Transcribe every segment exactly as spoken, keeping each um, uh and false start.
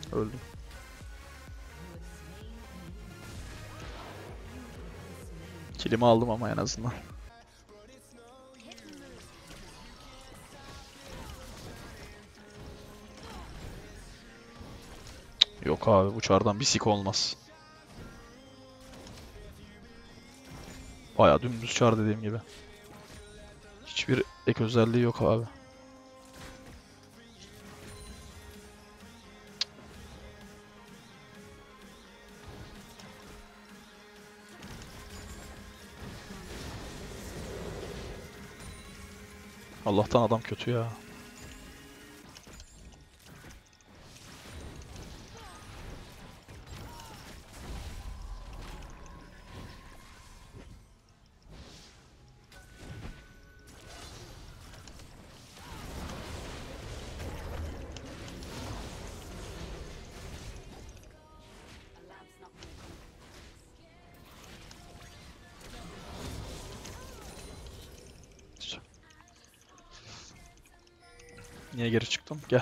Öldüm. Kilimi aldım ama en azından. Yok abi, uçardan bir sik olmaz. Bayağı dümdüz çar dediğim gibi. Hiçbir ek özelliği yok abi. Allah'tan adam kötü ya. Niye geri çıktım? Gel.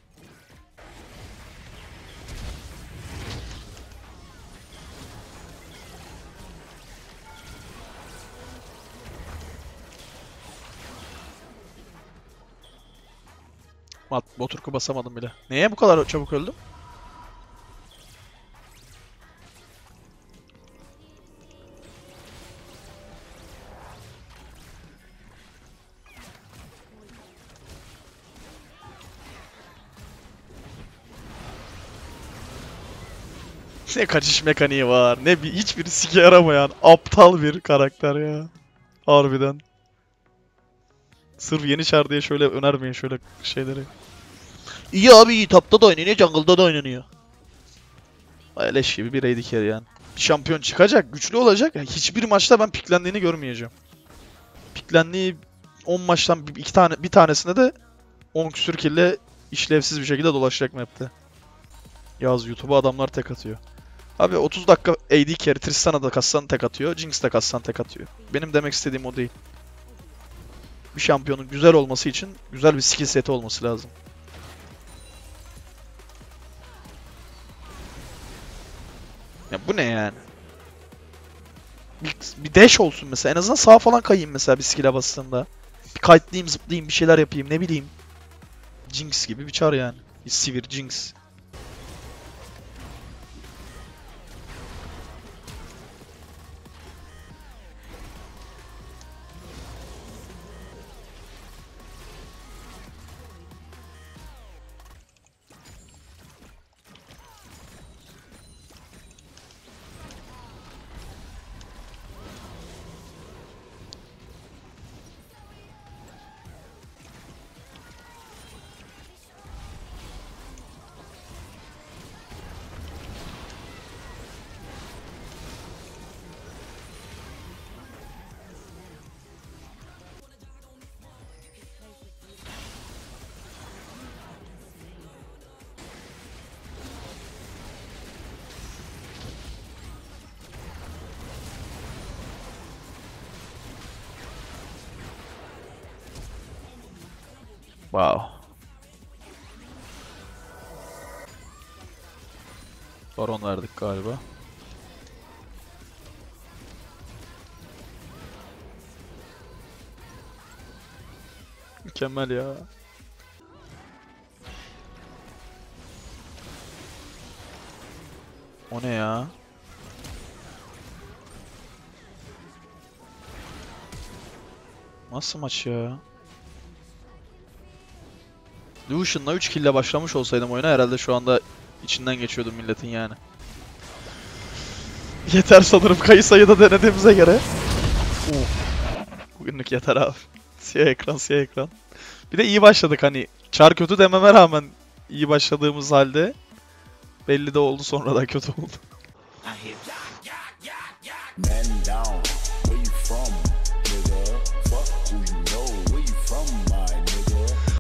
Mat, Boturku basamadım bile. Neye bu kadar çabuk öldüm? Ne kaçış mekaniği var, ne bir hiçbir sike yaramayan aptal bir karakter ya. Harbiden. Sırf yeni çar diye şöyle önermeyin şöyle şeyleri. İyi abi, iyi, tapta da oynanıyor, jungle'da da oynanıyor. Leş gibi bir A D carry yani. Bir şampiyon çıkacak, güçlü olacak. Yani hiçbir maçta ben piklendiğini görmeyeceğim. Piklendiği on maçtan iki tane bir tanesinde de on küsür kille işlevsiz bir şekilde dolaşacak map'te. Yaz YouTube'a adamlar tek atıyor. Abi otuz dakika A D carry, Tristan'a da kassan tek atıyor, Jinx de kassan tek atıyor. Benim demek istediğim o değil. Bir şampiyonun güzel olması için güzel bir skill seti olması lazım. Ya bu ne yani? Bir, bir dash olsun mesela. En azından sağa falan kayayım mesela bir skill'e bastığımda. Bir kite'layayım, zıplayayım, bir şeyler yapayım, ne bileyim. Jinx gibi bir çar yani. Bir Sivir, Jinx. Wow. Baron verdik galiba. Mükemmel ya. O ne ya? Nasıl maç ya? Lucian'la üç kill ile başlamış olsaydım oyuna herhalde şu anda içinden geçiyordum milletin yani. Yeter sanırım Kayısa'yı da denediğimize göre. Uf. Bugünlük yeter abi. Siyah ekran, siyah ekran. Bir de iyi başladık, hani çar kötü dememe rağmen iyi başladığımız halde belli de oldu, sonra da kötü oldu.